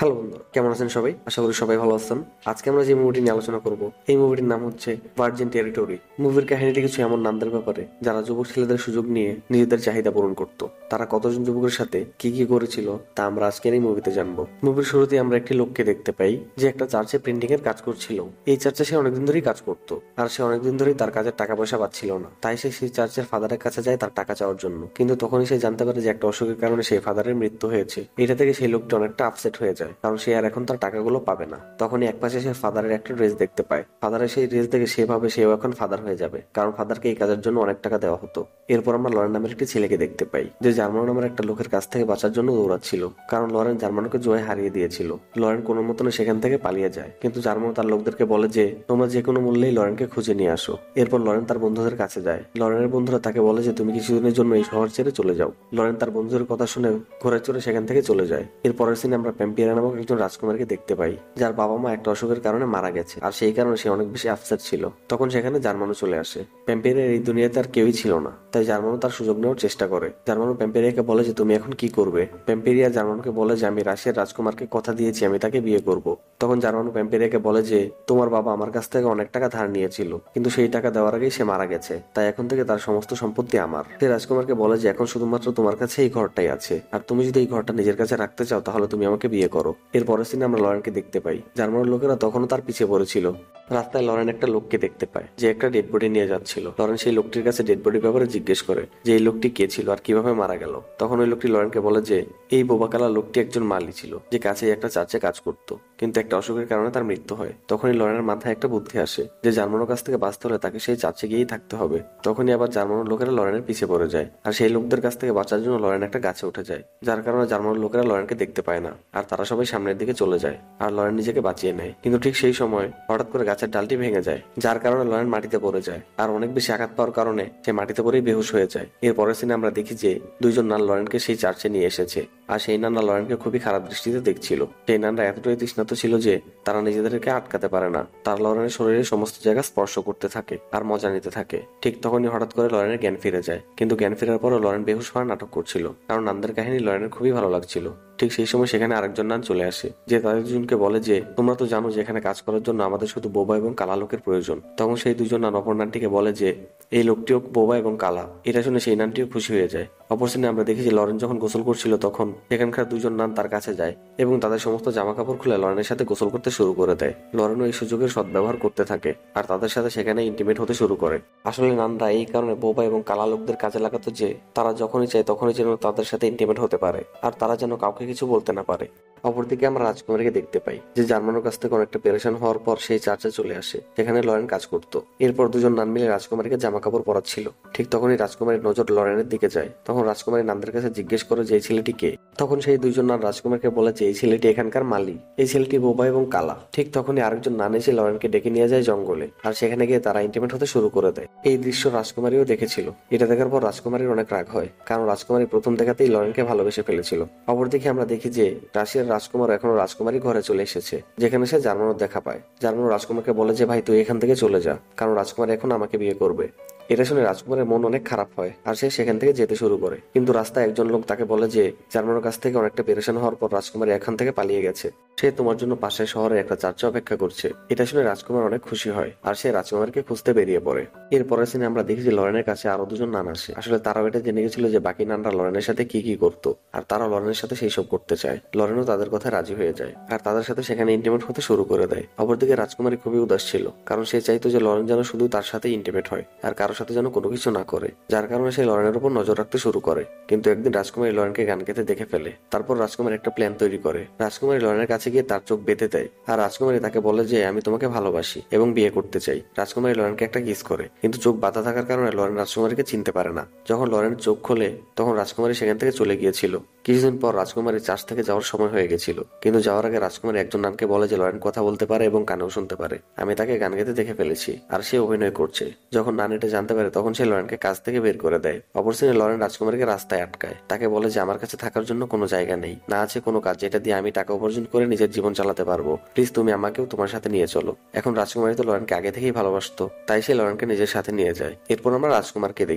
Hello বন্ধু, কেমন আছেন সবাই? আশা করি সবাই ভালো আছেন। আজকে আমরা যে মুভিটি নিয়ে আলোচনা করব, এই মুভিটির নাম হচ্ছে ভার্জিন টেরিটরি। মুভির কাহিনীটি কিছু এমন নামদের ব্যাপারে যারা যুবক ছেলেদের সুযোগ নিয়ে নিজেদের চাহিদা পূরণ করত। তারা কতজন যুবকের সাথে কি কি করেছিল তা আমরা আজকের এই মুভিতে জানবো। মুভির শুরুতে আমরা একটি লোককে দেখতে পাই যে একটা চার্চে প্রিন্টিং এর কাজ করছিল। এই চার্চে সে অনেকদিন ধরেই কাজ করত, আর সে অনেকদিন ধরেই তার কাজের টাকা পয়সা পাচ্ছিল না। তাই সে সেই চার্চের ফাদারের কাছে যায় তার টাকা চাওয়ার জন্য। কিন্তু তখনই সে জানতে পারে যে একটা অসুখের কারণে সেই ফাদারের মৃত্যু হয়েছে। এটা থেকে সেই লোকটি অনেকটা আপসেট হয়ে যায়, কারণ সে আর এখন তার টাকাগুলো পাবে না। তখনই একপাশে সে ফাদারের একটা ড্রেস দেখতে পায়। ফাদারের সেই ড্রেস দেখে সে ভাবে সেও এখন ফাদার হয়ে যাবে, কারণ ফাদারকে এই কাজের জন্য অনেক টাকা দেওয়া হতো। এরপর আমরা লরেন নামের একটি ছেলেকে দেখতে পাই যে জার্মানো নামের একটা লোকের কাছ থেকে বাঁচার জন্য দৌড়াচ্ছিল, কারণ লরেন জার্মানোকে জয় হারিয়ে দিয়েছিল। লরেন কোনো মতনে সেখান থেকে পালিয়ে যায়, কিন্তু জার্মানো তার লোকদেরকে বলে যে তোমরা যে কোনো মূল্যেই লরেনকে খুঁজে নিয়ে আসো। এরপর লরেন তার বন্ধুদের কাছে যায়। লরেনের বন্ধুরা তাকে বলে যে তুমি কিছুদিনের জন্য এই শহর ছেড়ে চলে যাও। লরেন তার বন্ধুদের কথা শুনে ঘোড়া চড়ে সেখান থেকে চলে যায়। এর পরের সিনে আমরা প্যাম্পিয়ারা নামক একজন রাজকুমারকে দেখতে পাই যার বাবা মা একটা অসুখের কারণে মারা গেছে, আর সেই কারণে সে অনেক বেশি আপসেট ছিল। তখন সেখানে জার্মানো চলে আসে। প্যাম্পিয়ারের এই দুনিয়াতে আর কেউই ছিল না, তাই জার্মানো তার সুযোগ নেওয়ার চেষ্টা করে। জার্মানো প্যাম্পিয়ারিয়াকে বলে যে তুমি এখন কি করবে। প্যাম্পিয়ারিয়া জার্মানোকে বলে যে আমি রাশিয়ার রাজকুমারকে কথা দিয়েছি আমি তাকে বিয়ে করব। তখন জার্মানো প্যাম্পিয়ারিয়াকে বলে যে তোমার বাবা আমার কাছ থেকে অনেক টাকা ধার নিয়েছিল, কিন্তু সেই টাকা দেওয়ার আগেই সে মারা গেছে, তাই এখন থেকে তার সমস্ত সম্পত্তি আমার। সে রাজকুমারকে বলে যে এখন শুধুমাত্র তোমার কাছে এই ঘরটাই আছে, আর তুমি যদি এই ঘরটা নিজের কাছে রাখতে চাও তাহলে তুমি আমাকে বিয়ে করো। এর পরের সিনে আমরা লরেনকে দেখতে পাই। জার্মানোর লোকেরা তখনও তার পিছিয়ে পড়েছিল। রাস্তায় লরেন একটা লোককে দেখতে পায় যে একটা ডেড বডি নিয়ে যাচ্ছিল। লরেন সেই লোকটির কাছে ডেড বডির ব্যাপারে জিজ্ঞেস করে যে এই লোকটি কে ছিল আর কিভাবে মারা গেল। তখন ওই লোকটি লরেনকে বলে যে এই বোবাকালা লোকটি একজন মালি ছিল যে কাছেই একটা চার্চে কাজ করত, কিন্তু একটা অসুখের কারণে তার মৃত্যু হয়। তখনই লরেনের মাথায় একটা বুদ্ধি আসে যে জার্মানোর কাছ থেকে বাঁচতে হলে তাকে সেই চার্চে গিয়েই থাকতে হবে। তখনই আবার জার্মানোর লোকেরা লরেনের পিছিয়ে পড়ে যায়, আর সেই লোকদের কাছ থেকে বাঁচার জন্য লরেন একটা গাছে উঠে যায়, যার কারণে জার্মানোর লোকেরা লরেনকে দেখতে পায় না, আর তারা সবাই সামনের দিকে চলে যায়, আর লরেন নিজেকে বাঁচিয়ে নেয়। কিন্তু ঠিক সেই সময় হঠাৎ করে গাছের ডালটি ভেঙে যায়, যার কারণে লরেন মাটিতে পড়ে যায়, আর অনেক বেশি আঘাত পাওয়ার কারণে সে মাটিতে পড়েই বেহুশ হয়ে যায়। এর পরের সিনে আমরা দেখি যে দুইজন নান লরেনকে সেই চার্চে নিয়ে এসেছে, আর সেই নানরা লরেনকে খুবই খারাপ দৃষ্টিতে দেখছিল। সেই নানরা এতটাই তৃষ্ণাত ছিল যে তারা নিজেদেরকে আটকাতে পারে না। তার লরেনের শরীরের সমস্ত জায়গা স্পর্শ করতে থাকে আর মজা নিতে থাকে। ঠিক তখনই হঠাৎ করে লরেনের জ্ঞান ফিরে যায়, কিন্তু জ্ঞান ফেরার পরও লরেন বেহুশ হওয়ার নাটক করছিল, কারণ নানদের কাহিনী লরেনের খুবই ভালো লাগছিল। ঠিক সেই সময় সেখানে আরেকজন নান চলে আসে যে তাদের দুজনকে বলে যে তোমরা তো জানো যে এখানে কাজ করার জন্য আমাদের শুধু বোবা এবং কালা লোকের প্রয়োজন। তখন সেই দুজন নান অপর নানটিকে বলে যে এই লোকটিও বোবা এবং কালা। এটা শুনে সেই নানটিও খুশি হয়ে যায়। অপর সিনে আমরা দেখি যে লরেন যখন গোসল করছিল তখন সেখানকার দুজন নান তার কাছে যায় এবং তাদের সমস্ত জামা কাপড় খুলে লরেনের সাথে গোসল করতে শুরু করে দেয়। লরেনও এই সুযোগের সদ্ব্যবহার করতে থাকে আর তাদের সাথে সেখানে ইন্টিমেট হতে শুরু করে। আসলে নানরা এই কারণে বোবা এবং কালা লোকদের কাজে লাগাতো যে তারা যখনই চায় তখনই যেন তাদের সাথে ইন্টিমেট হতে পারে, আর তারা যেন কাউকে কিছু বলতে না পারে। অপরদিকে আমরা রাজকুমারীকে দেখতে পাই যে জার্মানোর কাছ থেকে অনেকটা পেরেশান হওয়ার পর সেই চার্চে চলে আসে, সেখানে লরেন কাজ করতো। এরপর দুজন নান মিলে রাজকুমারীকে জামা কাপড় পরাচ্ছিল। ঠিক তখনই রাজকুমারীর নজর লরেনের দিকে যায়। তখন রাজকুমারী নানদের কাছে জিজ্ঞেস করে যে এই ছেলেটি কে। তখন সেই দুইজন নান রাজকুমারকে বলে যে এই ছেলেটি এখানকার মালি, এই ছেলেটি বোবা এবং কালা। ঠিক তখনই আরেকজন নান এসে লরেনকে ডেকে নিয়ে যায় জঙ্গলে, আর সেখানে গিয়ে তারা ইন্টিমেট হতে শুরু করে দেয়। এই দৃশ্য রাজকুমারীও দেখেছিল। এটা দেখার পর রাজকুমারীর অনেক রাগ হয়, কারণ রাজকুমারী প্রথম দেখাতেই লরেনকে ভালোবেসে ফেলেছিল। অপরদিকে আমরা দেখি যে রাশিয়ার রাজকুমার এখনো রাজকুমারী ঘরে চলে এসেছে, যেখানে সে জার্মানোর দেখা পায়। জার্মানো রাজকুমারকে বলে যে ভাই তুই এখান থেকে চলে যা, কারণ রাজকুমারী এখন আমাকে বিয়ে করবে। এটা শুনে রাজকুমারের মন অনেক খারাপ হয়, আর সে সেখান থেকে যেতে শুরু করে। কিন্তু রাস্তায় একজন লোক তাকে বলে যে জার্মানোর কাছ থেকে অনেকটা পেরেশান হওয়ার পর রাজকুমারী এখান থেকে পালিয়ে গেছে, সে তোমার জন্য পাশের শহরে একটা চার্চে অপেক্ষা করছে। এটা শুনে রাজকুমার অনেক খুশি হয়, আর সে রাজকুমারীকে খুঁজতে বেরিয়ে পড়ে। এর পরের সিনে আমরা দেখি যে লরেনের কাছে আরো দুজন নান আসে। আসলে তারাও এটা জেনে গেছিল যে বাকি নানরা লরেনের সাথে কি কি করতো, আর তারা লরেনের সাথে সেই সব করতে চায়। লরেনও তাদের কথায় রাজি হয়ে যায়, আর তাদের সাথে সেখানে ইন্টিমেট হতে শুরু করে দেয়। অপরদিকে রাজকুমারী খুবই উদাস ছিল, কারণ সে চাইতো যে লরেন যেন শুধু তার সাথে ইন্টিমেট হয় আর কারোর সাথে যেন কোনো কিছু না করে, যার কারণে সে লরেনের উপর নজর রাখতে শুরু করে। কিন্তু একদিন রাজকুমারী লরেনকে গান গেতে দেখে ফেলে। তারপর রাজকুমারী একটা প্ল্যান তৈরি করে। রাজকুমারী লরেনের কাছে গিয়ে তার চোখ বেঁধে দেয়, আর রাজকুমারী তাকে বলে যে আমি তোমাকে ভালোবাসি এবং বিয়ে করতে চাই। রাজকুমারী লরেনকে একটা কিস করে, কিন্তু চোখ বাঁধা থাকার কারণে লরেন রাজকুমারীকে চিনতে পারে না। যখন লরেন চোখ খোলে তখন রাজকুমারী সেখান থেকে চলে গিয়েছিল। কিছুদিন পর রাজকুমারী চার্চ থেকে যাওয়ার সময় হয়ে গেছিল, কিন্তু যাওয়ার আগে রাজকুমারী একজন নানকে বলে যে লরেন কথা বলতে পারে এবং কানেও শুনতে পারে, আমি তাকে গান গেতে দেখে ফেলেছি আর সে অভিনয় করছে। যখন নান এটা জানতে পারে তখন সে লরেনকে কাজ থেকে বের করে দেয়। অপর সিনে লরেন রাজকুমারীকে রাস্তায় আটকায়, তাকে বলে যে আমার কাছে থাকার জন্য কোনো জায়গা নেই, না আছে কোনো কাজ যেটা দিয়ে আমি টাকা উপার্জন করে নিজের জীবন চালাতে পারবো, প্লিজ তুমি আমাকেও তোমার সাথে নিয়ে চলো। এখন রাজকুমারী তো লরেনকে আগে থেকেই ভালোবাসতো, তাই সে লরেনকে নিজের সাথে নিয়ে যায়। এরপর আমরা রাজকুমারকে দেখি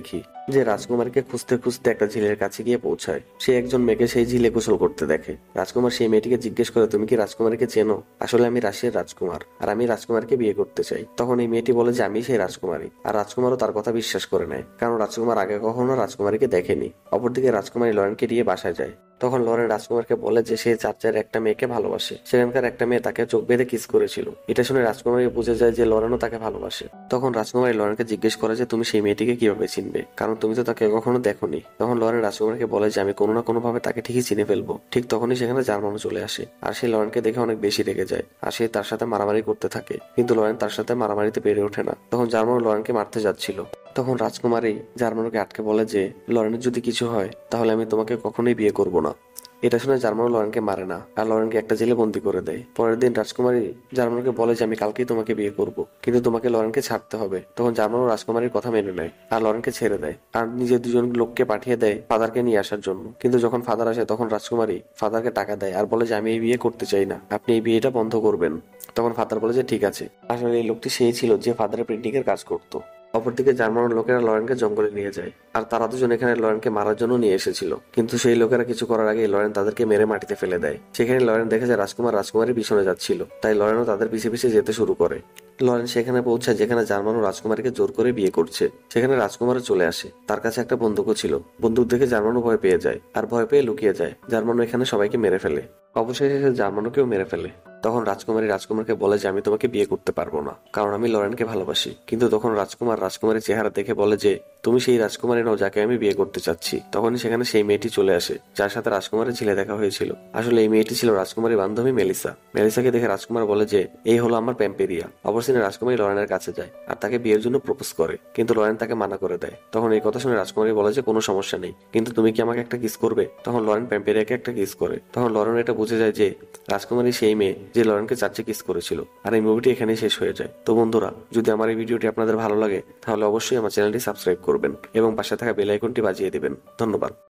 যে রাজকুমারীকে খুঁজতে খুঁজতে একটা ঝিলের কাছে গিয়ে পৌঁছায়। সে একজন মেয়েকে সেই ঝিলে গোসল করতে দেখে। রাজকুমার সেই মেয়েটিকে জিজ্ঞেস করে, তুমি কি রাজকুমারীকে চেনো? আসলে আমি রাশিয়ার রাজকুমার, আর আমি রাজকুমারকে বিয়ে করতে চাই। তখন এই মেয়েটি বলে যে আমি সেই রাজকুমারী, আর রাজকুমারও তার কথা বিশ্বাস করে নেয়, কারণ রাজকুমার আগে কখনো রাজকুমারীকে দেখেনি। অপরদিকে রাজকুমারী লরেনকে নিয়ে বাসায় যায়। তখন লরেন রাজকুমারকে বলে যে সে চার্চের একটা মেয়েকে ভালোবাসে। সেখানকার একটা মেয়ে তাকে চোখ বেঁধে কিস করেছিল। এটা শুনে রাজকুমারী বুঝে যায় যে লরেনও তাকে ভালোবাসে। তখন রাজকুমারী লরেনকে জিজ্ঞেস করে যে তুমি সেই মেয়েটিকে কিভাবে চিনবে, কারণ তুমি তো তাকে কখনো দেখোনি। তখন লরেন রাজকুমারীকে বলে যে আমি কোনো না কোনো ভাবে তাকে ঠিকই চিনে ফেলবো। ঠিক তখনই সেখানে জার্মানও চলে আসে, আর সে লরেনকে দেখে অনেক বেশি রেগে যায়, আর সে তার সাথে মারামারি করতে থাকে। কিন্তু লরেন তার সাথে মারামারিতে পেরে ওঠে না। তখন জার্মান লরেনকে মারতে যাচ্ছিল। তখন রাজকুমারী জার্মানকে আটকে বলে যে লরেনের যদি কিছু হয় তাহলে আমি তোমাকে কখনোই বিয়ে করব না। এটা শুনে জার্মান লরেনকে মারে না, আর লরেনকে একটা জেলে বন্দি করে দেয়। পরের দিন রাজকুমারী জার্মানকে বলে যে আমি কালকেই তোমাকে বিয়ে করব, কিন্তু তোমাকে লরেনকে ছাড়তে হবে। তখন জার্মান রাজকুমারীর কথা মেনে নেয় আর লরেনকে ছেড়ে দেয়, আর নিজের দুজন লোককে পাঠিয়ে দেয় ফাদারকে নিয়ে আসার জন্য। কিন্তু যখন ফাদার আসে তখন রাজকুমারী ফাদারকে টাকা দেয় আর বলে যে আমি এই বিয়ে করতে চাই না, আপনি এই বিয়েটা বন্ধ করবেন। তখন ফাদার বলে যে ঠিক আছে। আসলে এই লোকটি সেই ছিল যে ফাদারের প্রিন্টিং এর কাজ করতো। অপরদিকে জার্মান লোকেরা লরেনকে জঙ্গলে নিয়ে যায়, আর তারা দুজন এখানে লরেনকে মারার জন্য নিয়ে এসেছিল। কিন্তু সেই লোকেরা কিছু করার আগে লরেন তাদেরকে মেরে মাটিতে ফেলে দেয়। সেখানে লরেন দেখে যে রাজকুমারী পিছনে যাচ্ছিল, তাই লরেনও তাদের পিছে পিছে যেতে শুরু করে। লরেন সেখানে পৌঁছায় যেখানে জার্মান ও রাজকুমারীকে জোর করে বিয়ে করছে। সেখানে রাজকুমারও চলে আসে, তার কাছে একটা বন্দুকও ছিল। বন্দুক দেখে জার্মানও ভয় পেয়ে যায়, আর ভয় পেয়ে লুকিয়ে যায়। জার্মানও এখানে সবাইকে মেরে ফেলে। অবশেষে সে জার্মানকেও মেরে ফেলে। তখন রাজকুমারকে বলে যে আমি তোমাকে বিয়ে করতে পারবো না, কারণ আমি লরেনকে ভালোবাসি। কিন্তু তখন রাজকুমারীর চেহারা দেখে বলে যে তুমি সেই রাজকুমারী নও যাকে আমি বিয়ে করতে চাচ্ছি। তখনই সেখানে সেই মেয়েটি চলে আসে যার সাথে রাজকুমারের ঝিলে দেখা হয়েছিল। আসলে এই মেয়েটি ছিল রাজকুমারীর বান্ধবী মেলিসা। মেলিসাকে দেখে রাজকুমার বলে যে এই হলো আমার প্যাম্পেরিয়া। অবশেষে রাজকুমারী লরেনের কাছে যায় আর তাকে বিয়ের জন্য প্রপোজ করে, কিন্তু লরেন তাকে মানা করে দেয়। তখন এই কথা শুনে রাজকুমারী বলে যে কোনো সমস্যা নেই, কিন্তু তুমি কি আমাকে একটা কিস করবে? তখন লরেন প্যাম্পেরিয়াকে একটা কিস করে। তখন লরেন এটা বুঝে যায় যে রাজকুমারী সেই মেয়ে যে লরেনকে চার্চে কিস করেছিল। আর এই মুভিটি এখানেই শেষ হয়ে যায়। তো বন্ধুরা, যদি আমার এই ভিডিওটি আপনাদের ভালো লাগে তাহলে অবশ্যই আমার চ্যানেলটি সাবস্ক্রাইব করবেন এবং পাশে থাকা বেল আইকনটি বাজিয়ে দিবেন। ধন্যবাদ।